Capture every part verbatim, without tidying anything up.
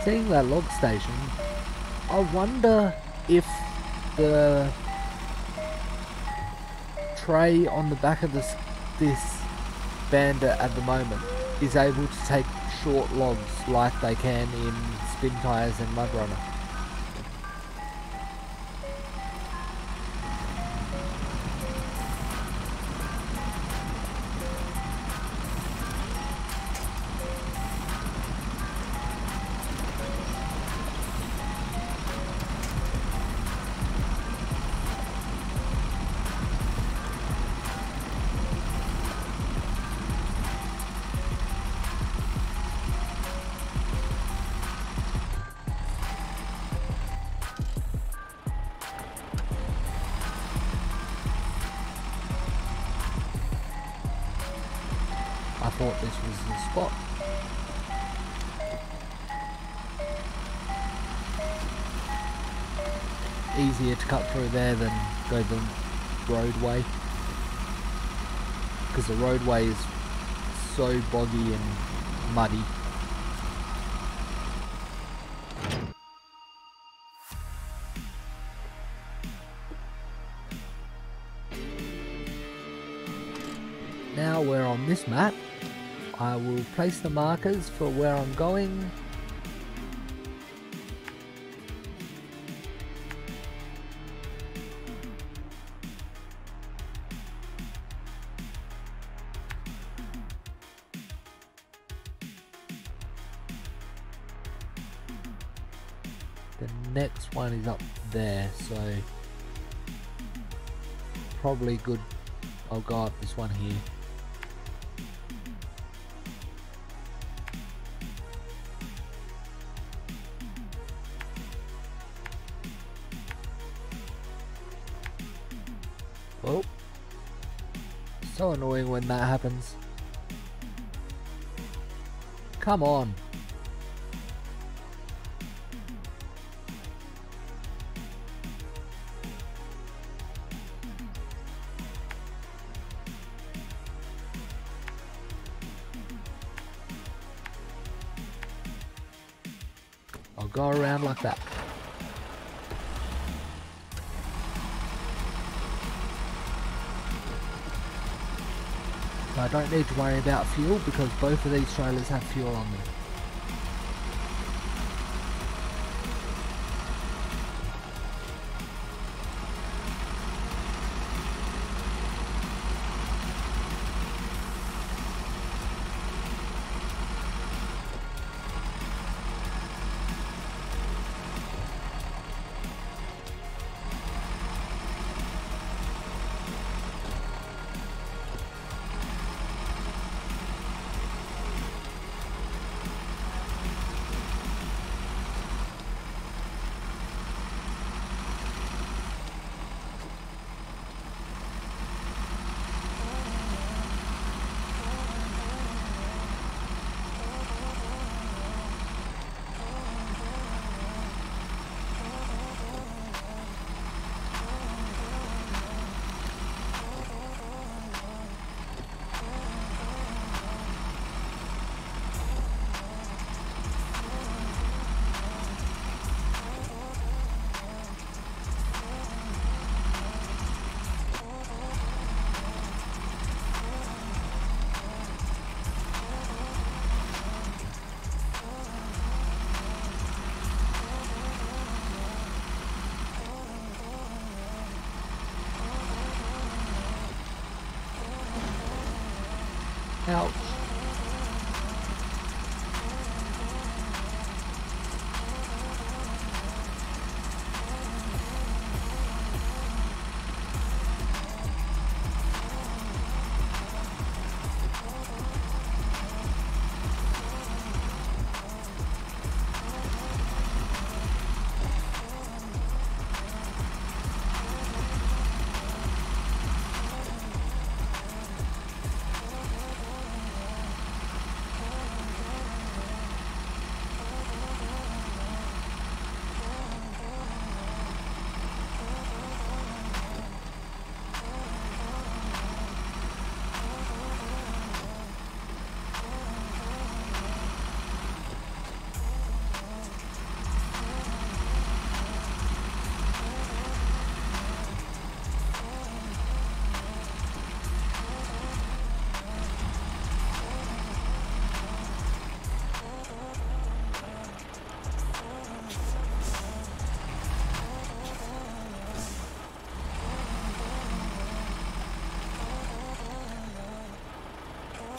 Seeing that log station, I wonder if the tray on the back of this this bandit at the moment is able to take short logs like they can in Spin Tires and Mud Runner. I thought this was the spot. Easier to cut through there than go the roadway, because the roadway is so boggy and muddy. Now we're on this map. I will place the markers for where I'm going. The next one is up there, so probably good. I'll go up this one here. Oh, so annoying when that happens. Come on. I'll go around like that. I don't need to worry about fuel because both of these trailers have fuel on them. Ouch.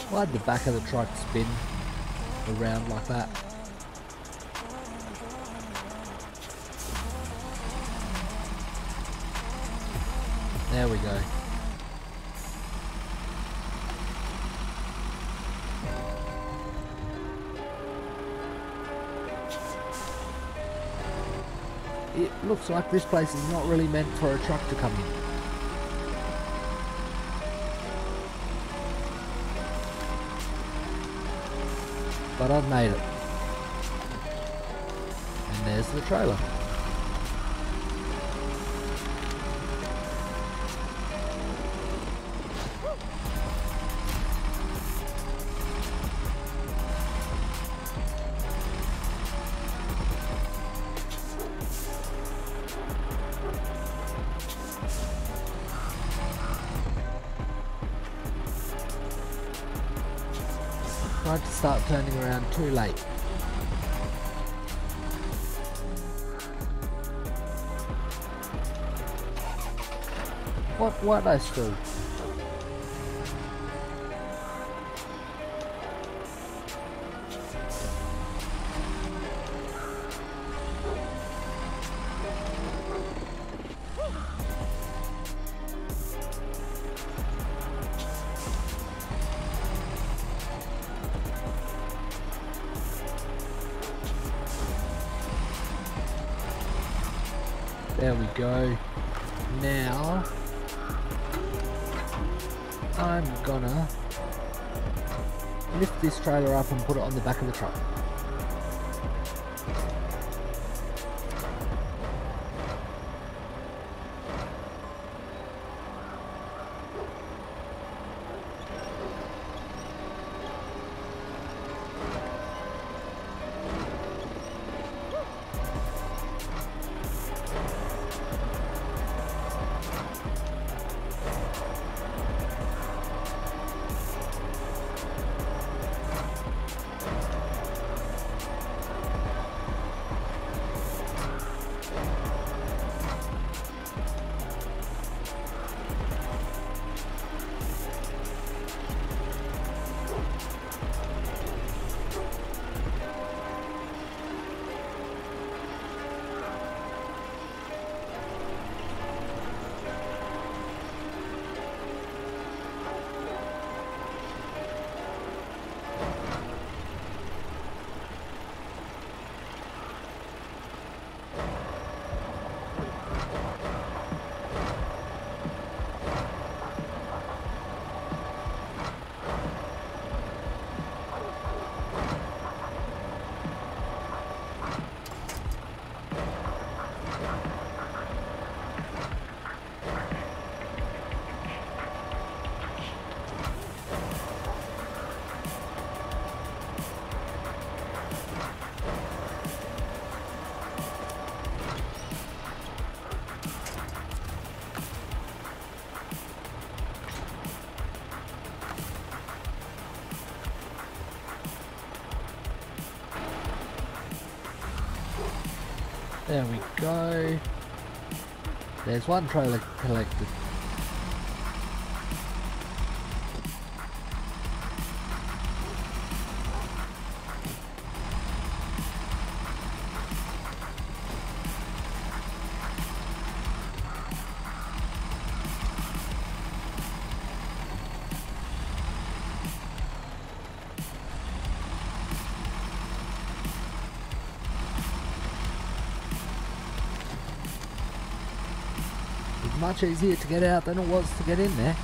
Why'd the back of the truck spin around like that? There we go. It looks like this place is not really meant for a truck to come in. But I've made it. And there's the trailer. Tried to start turning around too late. What what I still? There we go. Now I'm gonna lift this trailer up and put it on the back of the truck. There we go. There's one trailer collected. Much easier to get out than it was to get in there.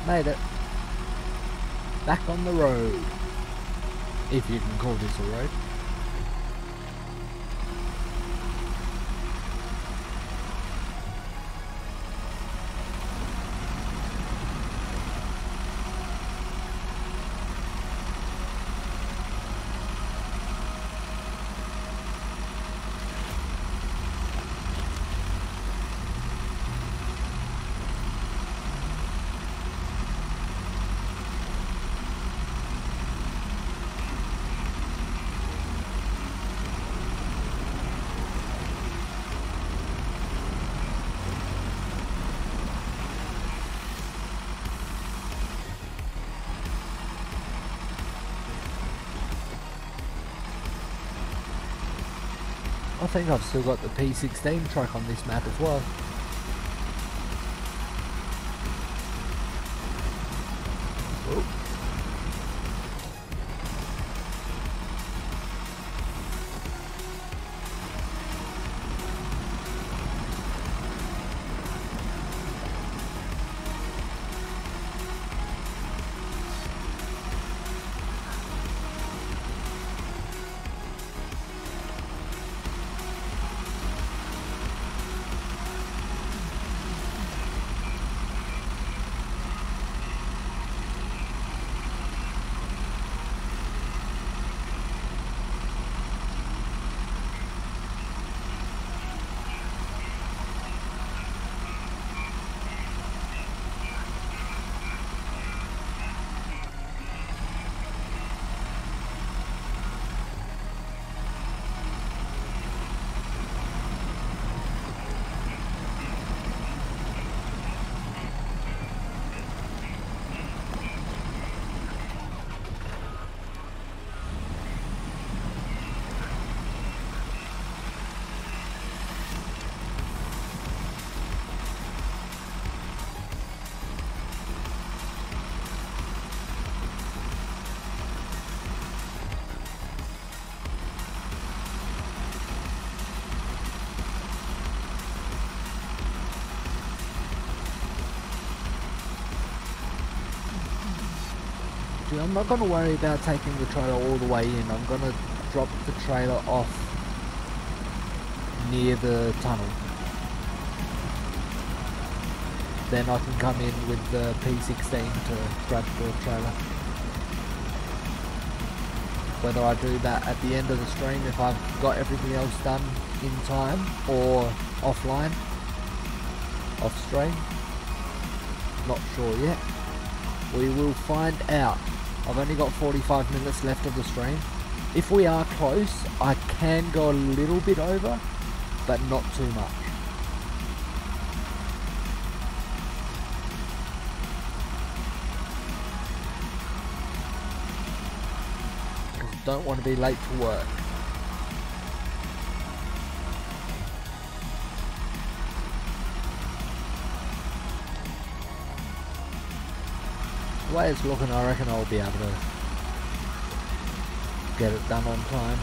Made it. Back on the road. If you can call this a road. I think I've still got the P sixteen truck on this map as well. Whoa. I'm not going to worry about taking the trailer all the way in. I'm going to drop the trailer off near the tunnel. Then I can come in with the P sixteen to grab the trailer. Whether I do that at the end of the stream if I've got everything else done in time or offline, off stream, not sure yet. We will find out. I've only got forty-five minutes left of the stream. If we are close, I can go a little bit over, but not too much. Because I don't want to be late for work. The way it's looking, I reckon I'll be able to get it done on time.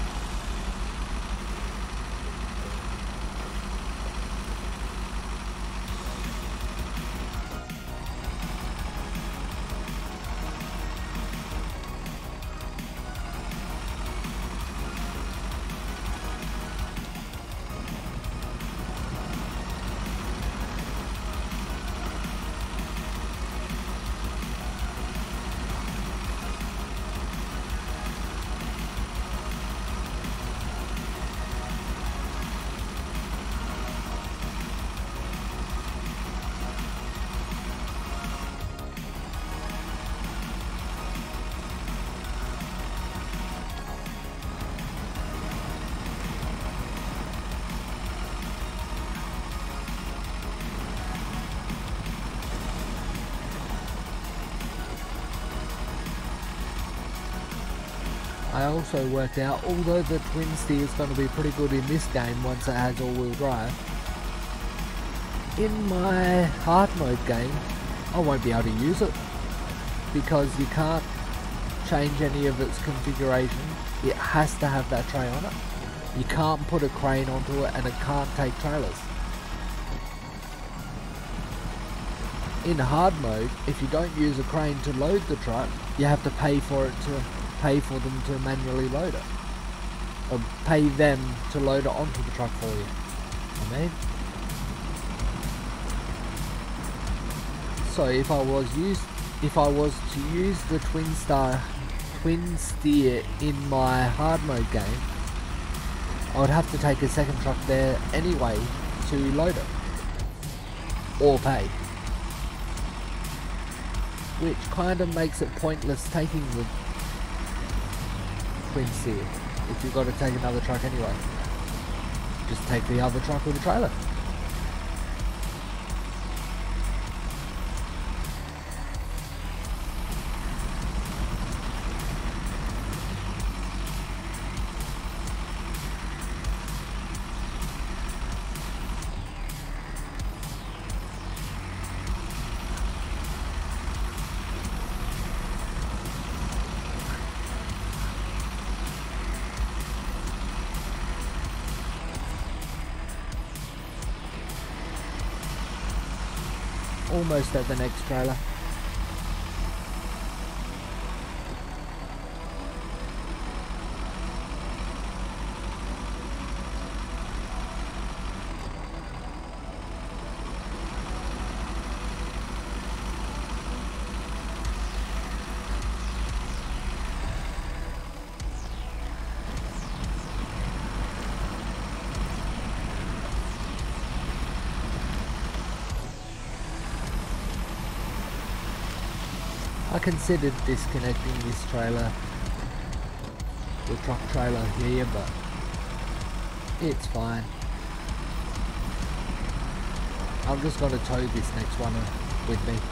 I also worked out, although the twin steer is going to be pretty good in this game once it has all-wheel drive, in my hard mode game, I won't be able to use it because you can't change any of its configuration. It has to have that tray on it. You can't put a crane onto it and it can't take trailers. in hard mode, if you don't use a crane to load the truck, you have to pay for it to pay for them to manually load it, or pay them to load it onto the truck for you. I mean, so if I was used, if I was to use the twin star, twin steer in my hard mode game, I would have to take a second truck there anyway to load it, or pay. Which kind of makes it pointless taking the twin steer if you've got to take another truck anyway. Just take the other truck with a trailer. Almost at the next trailer. I considered disconnecting this trailer, the truck trailer here, but it's fine. I'm just going to tow this next one with me.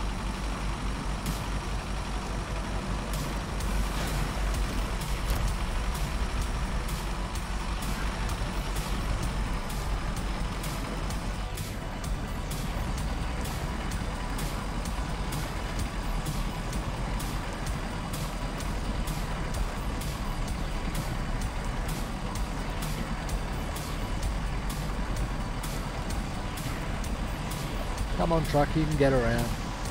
Come on truck, you can get around.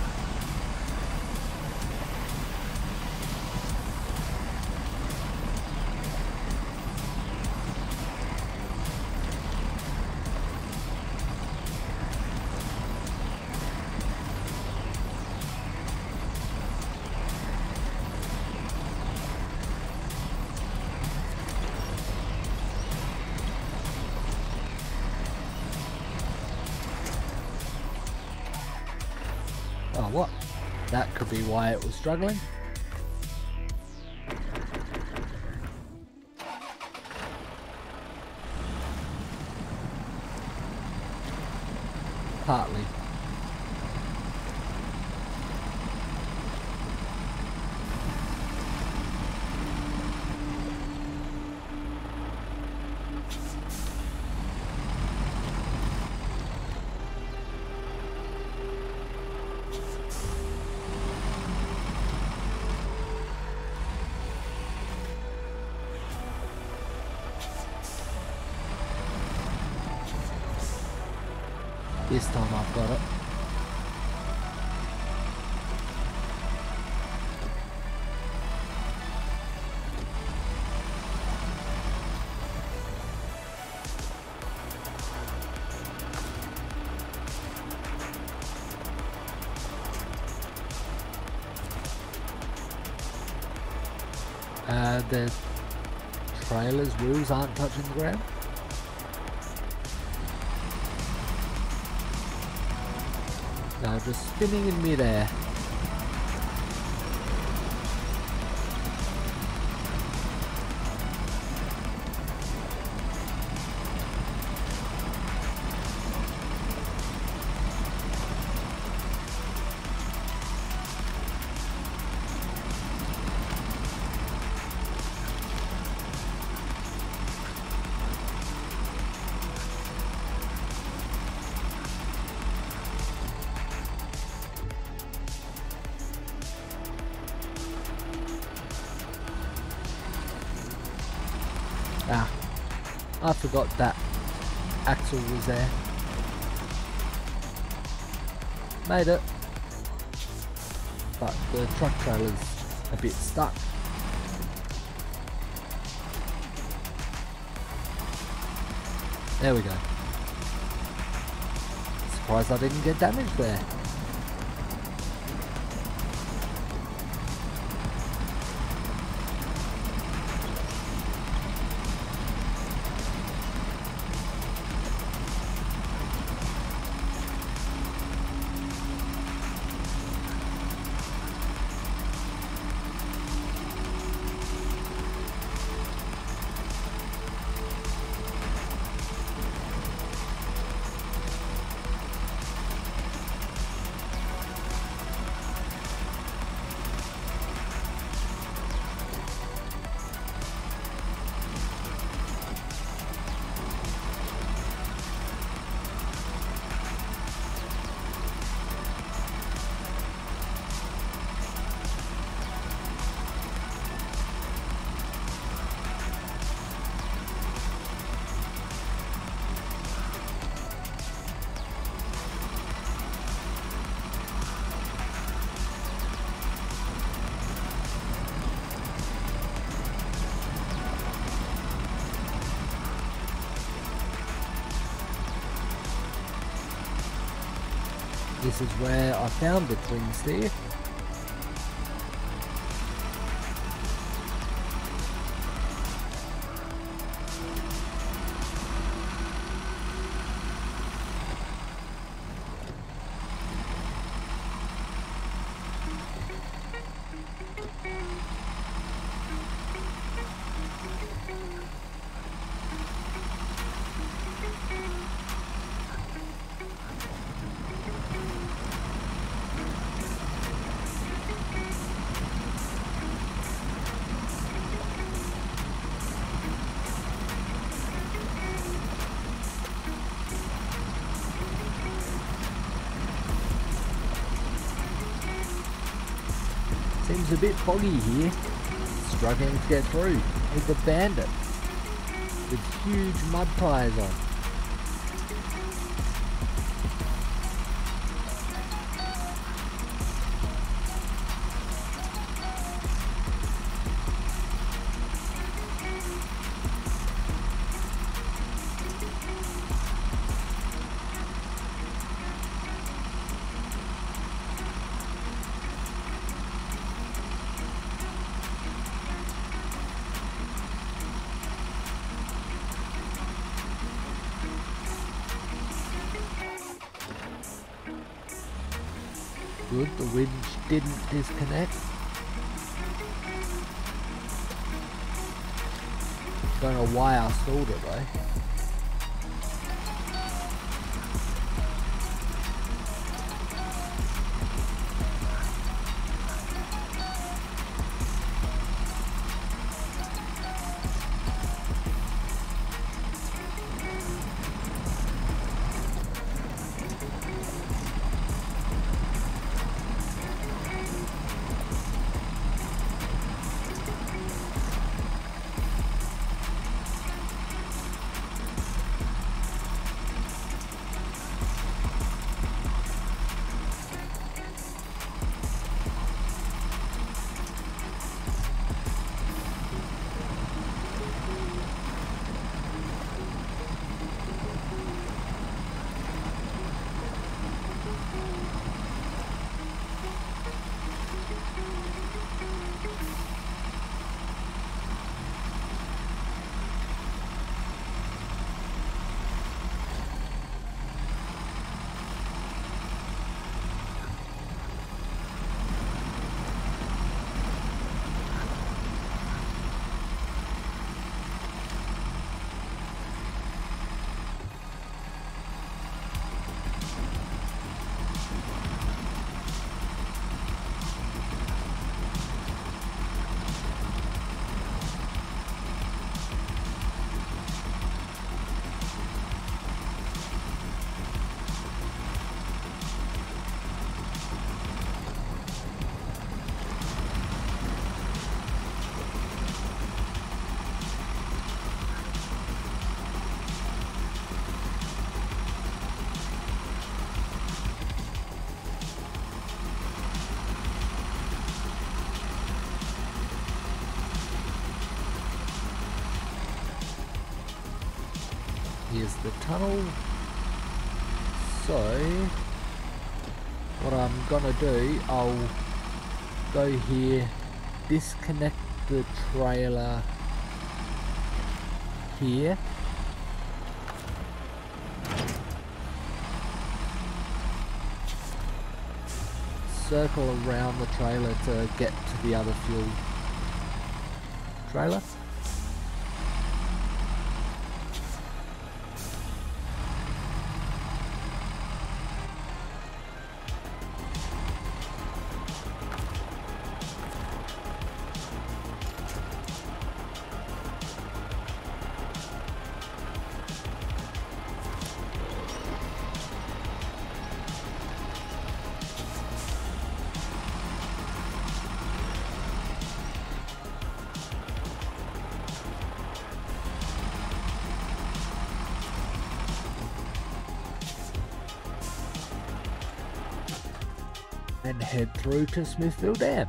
Oh, what? That could be why it was struggling. Partly. This time I've got it. Uh, the trailer's wheels aren't touching the ground. No, just spinning in midair. Ah, I forgot that axle was there. Made it. but the truck trailer's a bit stuck. There we go. Surprised I didn't get damaged there. This is where I found the twin steer. Seems a bit foggy here, struggling to get through with the Bandit with huge mud tyres on. Good, the winch didn't disconnect. Don't know why I stalled it though. here's the tunnel. So what I'm gonna do, I'll go here, disconnect the trailer here. Circle around the trailer to get to the other fuel trailer. And head through to Smithville Dam.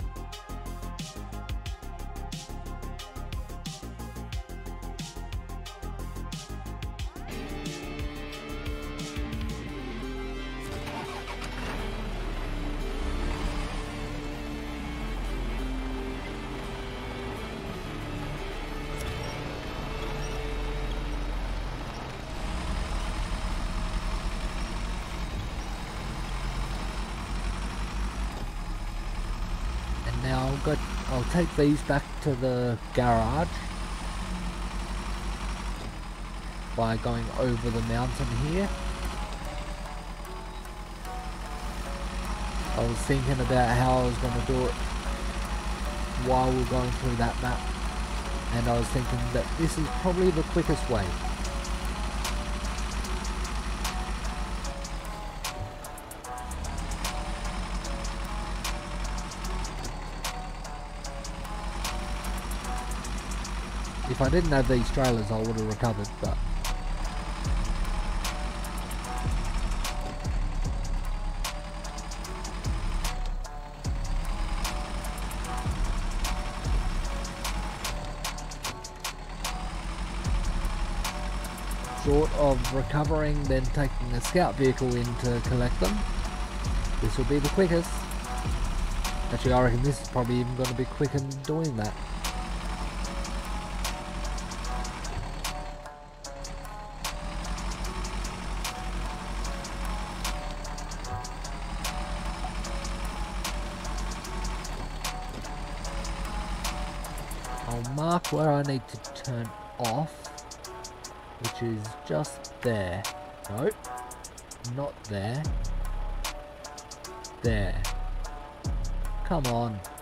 Now I'll, go, I'll take these back to the garage by going over the mountain here. I was thinking about how I was going to do it while we're going through that map, and I was thinking that this is probably the quickest way. If I didn't have these trailers, I would have recovered, but short of recovering, then taking a scout vehicle in to collect them, this will be the quickest. Actually, I reckon this is probably even going to be quicker than doing that. I'll mark where I need to turn off, which is just there. Nope, not there. There. Come on.